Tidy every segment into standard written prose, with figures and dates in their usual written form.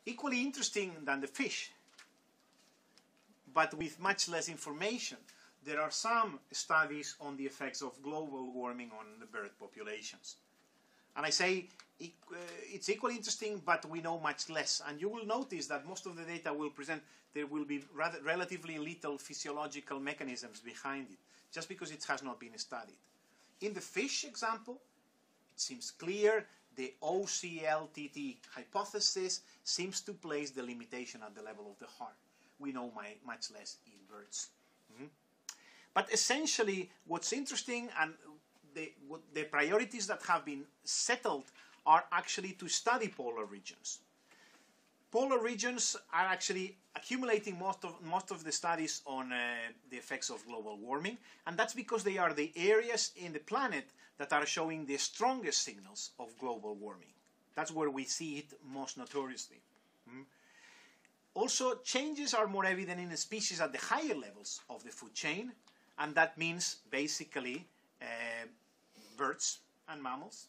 Equally interesting than the fish, but with much less information, there are some studies on the effects of global warming on the bird populations. And I say it's equally interesting, but we know much less. And you will notice that most of the data will present there will be relatively little physiological mechanisms behind it, just because it has not been studied. In the fish example, it seems clear the OCLTT hypothesis seems to place the limitation at the level of the heart. We know much less in birds. But essentially, what's interesting and the priorities that have been settled are actually to study polar regions. Polar regions are actually accumulating most of the studies on the effects of global warming, and that's because they are the areas in the planet that are showing the strongest signals of global warming. That's where we see it most notoriously. Also, changes are more evident in species at the higher levels of the food chain, and that means basically birds and mammals.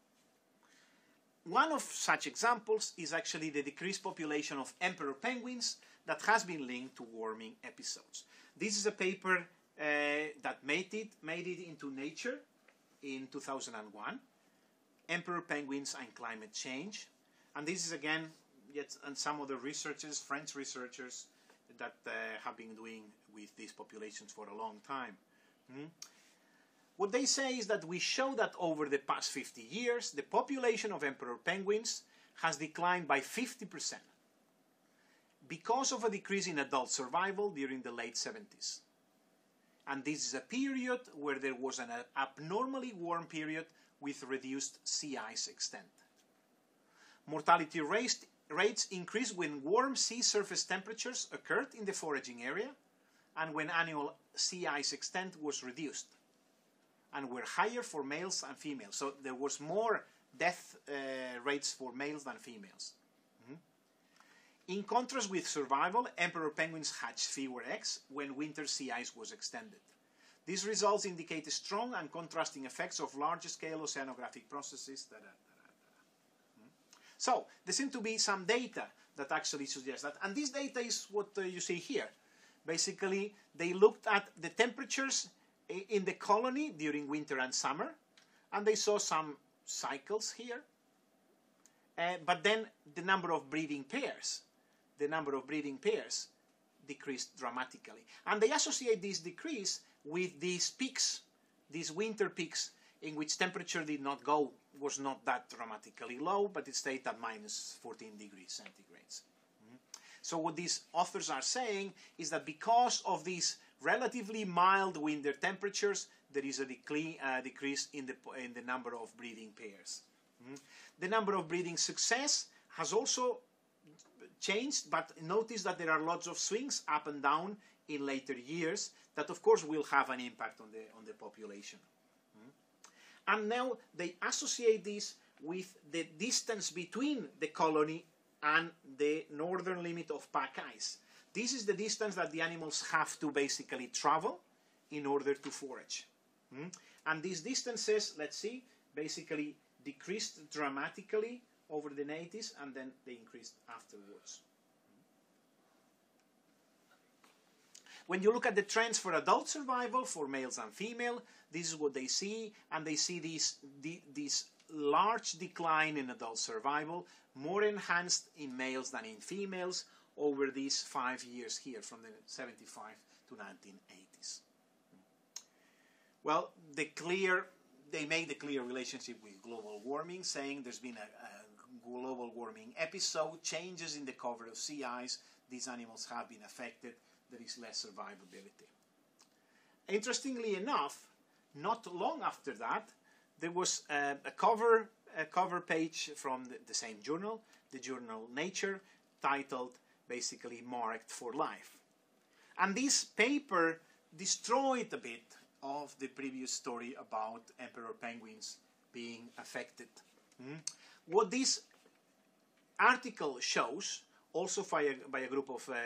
One of such examples is actually the decreased population of emperor penguins that has been linked to warming episodes. This is a paper that made it into Nature in 2001, Emperor Penguins and Climate Change. And this is again, and some of the researchers, French researchers, that have been doing with these populations for a long time. What they say is that we show that over the past 50 years, the population of emperor penguins has declined by 50% because of a decrease in adult survival during the late 70s. And this is a period where there was an abnormally warm period with reduced sea ice extent. Mortality rates increased when warm sea surface temperatures occurred in the foraging area and when annual sea ice extent was reduced, and were higher for males and females. So there was more death rates for males than females. In contrast with survival, emperor penguins hatched fewer eggs when winter sea ice was extended. These results indicate strong and contrasting effects of large-scale oceanographic processes. So there seem to be some data that actually suggests that. And this data is what you see here. Basically, they looked at the temperatures in the colony during winter and summer, and they saw some cycles here. But then the number of breeding pairs decreased dramatically. And they associate this decrease with these peaks, these winter peaks, in which temperature was not that dramatically low, but it stayed at minus 14 degrees centigrade. So what these authors are saying is that because of these relatively mild winter temperatures, there is a decrease in the number of breeding pairs. The number of breeding success has also changed, but notice that there are lots of swings up and down in later years that of course will have an impact on the population. And now they associate this with the distance between the colony and the northern limit of pack ice. This is the distance that the animals have to basically travel in order to forage. And these distances, let's see, basically decreased dramatically over the 80s, and then they increased afterwards. When you look at the trends for adult survival for males and female, this is what they see, and they see this large decline in adult survival, more enhanced in males than in females over these 5 years here, from the 75 to 1980s. Well, they made a clear relationship with global warming, saying there's been a global warming episode, changes in the cover of sea ice, these animals have been affected, there is less survivability. Interestingly enough, not long after that, there was a cover page from the same journal, the journal Nature, titled basically Marked for Life. And this paper destroyed a bit of the previous story about emperor penguins being affected. What this article shows, also by a group of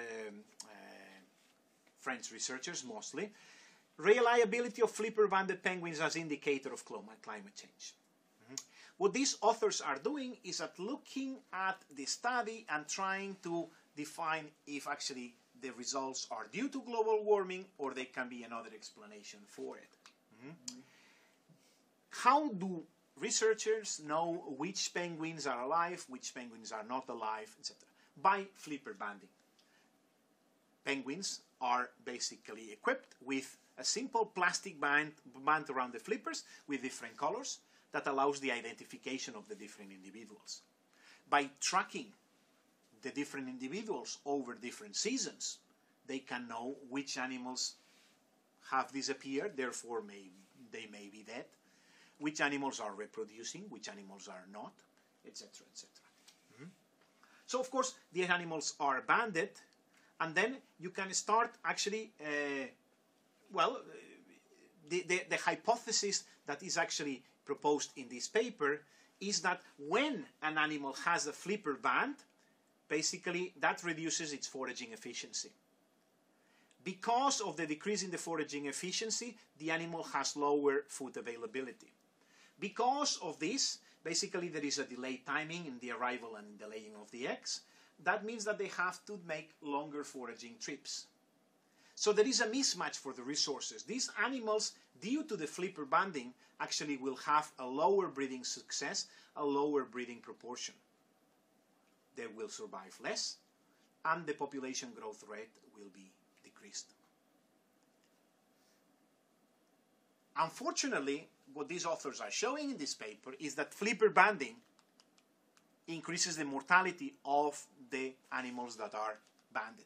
French researchers mostly, reliability of flipper-banded penguins as indicator of climate change. What these authors are doing is at looking at the study and trying to define if actually the results are due to global warming or there can be another explanation for it. How do researchers know which penguins are alive, which penguins are not alive, etc.? By flipper banding. Penguins are basically equipped with a simple plastic band around the flippers with different colors that allows the identification of the different individuals. By tracking the different individuals over different seasons, they can know which animals have disappeared, therefore they may be dead, which animals are reproducing, which animals are not, etc., etc. So, of course, the animals are banded, and then you can start actually, the hypothesis that is actually proposed in this paper is that when an animal has a flipper band, basically that reduces its foraging efficiency. Because of the decrease in the foraging efficiency, the animal has lower food availability. Because of this, basically there is a delayed timing in the arrival and the laying of the eggs. That means that they have to make longer foraging trips. So there is a mismatch for the resources. These animals, due to the flipper banding, actually will have a lower breeding success, a lower breeding proportion. They will survive less, and the population growth rate will be decreased. Unfortunately, what these authors are showing in this paper is that flipper banding increases the mortality of the animals that are banded.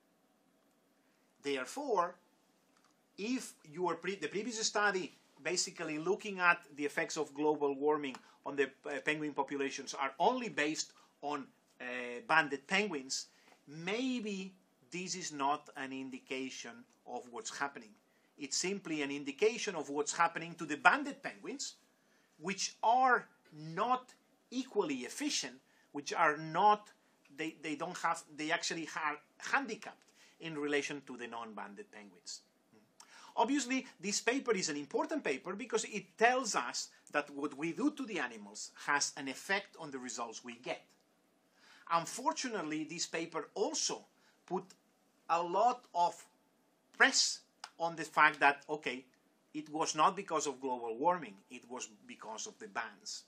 Therefore, if you are the previous study basically looking at the effects of global warming on the penguin populations are only based on banded penguins, maybe this is not an indication of what's happening. It's simply an indication of what's happening to the banded penguins, which are not equally efficient, which are not, they actually are handicapped in relation to the non-banded penguins. Obviously, this paper is an important paper because it tells us that what we do to the animals has an effect on the results we get. Unfortunately, this paper also put a lot of press on the fact that, okay, it was not because of global warming, it was because of the bans.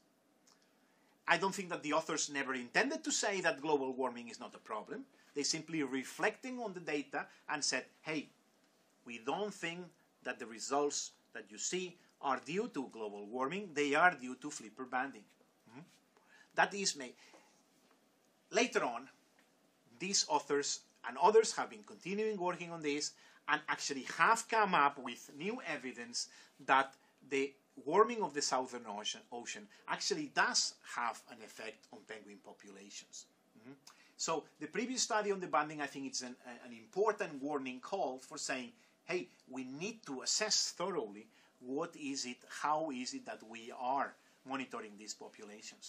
I don't think that the authors never intended to say that global warming is not a problem. They simply reflecting on the data and said, hey, we don't think that the results that you see are due to global warming, they are due to flipper banding. That is me. Later on, these authors and others have been continuing working on this and actually have come up with new evidence that the warming of the Southern Ocean actually does have an effect on penguin populations. So the previous study on the banding, I think it's an important warning call for saying, hey, we need to assess thoroughly what is it, how is it that we are monitoring these populations.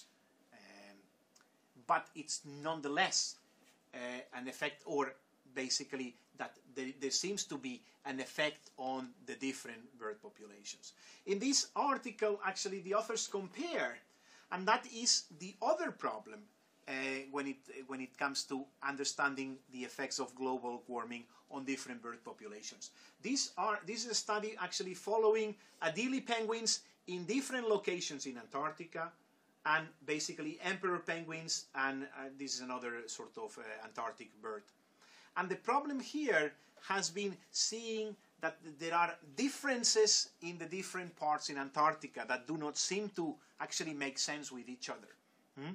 But it's nonetheless an effect, or basically that there seems to be an effect on the different bird populations. In this article, actually, the authors compare, and that is the other problem when it comes to understanding the effects of global warming on different bird populations. This is a study actually following Adelie penguins in different locations in Antarctica, and basically emperor penguins, and this is another sort of Antarctic bird. And the problem here has been seeing that there are differences in the different parts in Antarctica that do not seem to actually make sense with each other.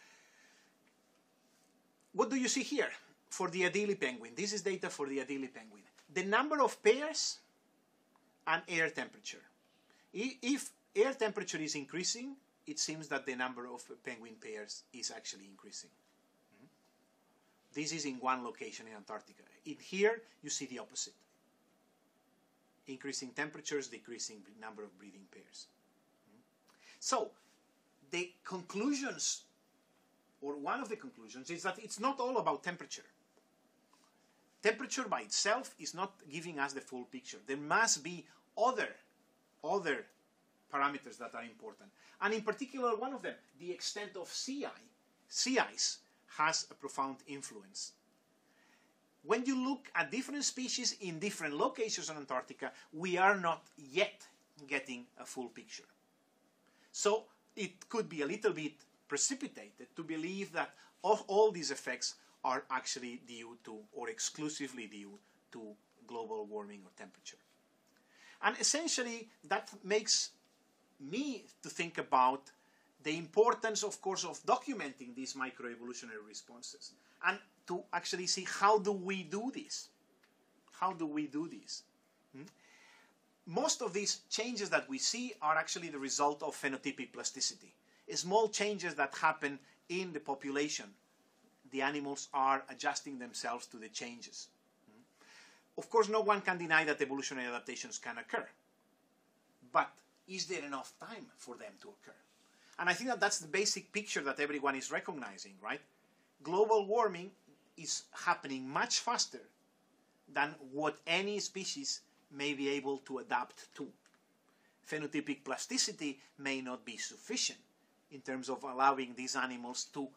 What do you see here for the Adelie penguin? This is data for the Adelie penguin. The number of pairs and air temperature. If air temperature is increasing, it seems that the number of penguin pairs is actually increasing. This is in one location in Antarctica. In here, you see the opposite. Increasing temperatures, decreasing number of breeding pairs. So, the conclusions, or one of the conclusions, is that it's not all about temperature. Temperature by itself is not giving us the full picture. There must be other parameters that are important. And in particular, one of them, the extent of sea ice has a profound influence. When you look at different species in different locations on Antarctica, we are not yet getting a full picture. So it could be a little bit precipitated to believe that all these effects are actually due to, or exclusively due to, global warming or temperature. And essentially, that makes me to think about the importance, of course, of documenting these microevolutionary responses and to actually see how do we do this? How do we do this? Most of these changes that we see are actually the result of phenotypic plasticity. Small changes that happen in the population. The animals are adjusting themselves to the changes. Of course, no one can deny that evolutionary adaptations can occur. But is there enough time for them to occur? And I think that that's the basic picture that everyone is recognizing, right? Global warming is happening much faster than what any species may be able to adapt to. Phenotypic plasticity may not be sufficient in terms of allowing these animals to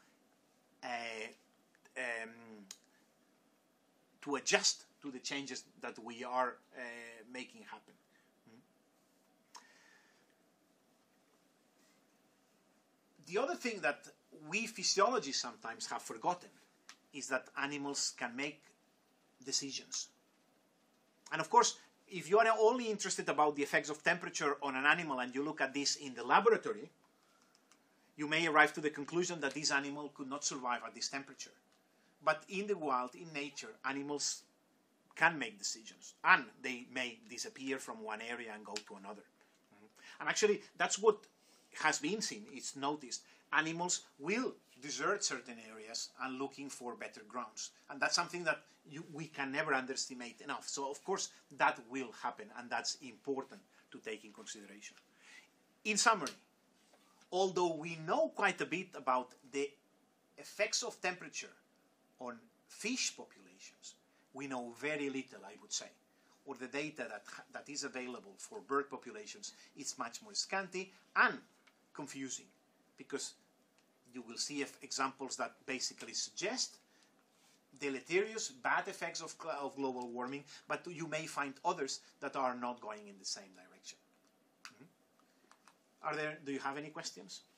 adjust to the changes that we are making happen. The other thing that we physiologists sometimes have forgotten is that animals can make decisions. And of course, if you are only interested about the effects of temperature on an animal and you look at this in the laboratory, you may arrive to the conclusion that this animal could not survive at this temperature. But in the wild, in nature, animals can make decisions, and they may disappear from one area and go to another. And actually, that's what has been seen. It's noticed. Animals will desert certain areas and looking for better grounds. And that's something that we can never underestimate enough. So, of course, that will happen, and that's important to take in consideration. In summary, although we know quite a bit about the effects of temperature on fish populations, we know very little, I would say, or the data that is available for bird populations is much more scanty and confusing, because you will see examples that basically suggest deleterious, bad effects of global warming, but you may find others that are not going in the same direction. Do you have any questions?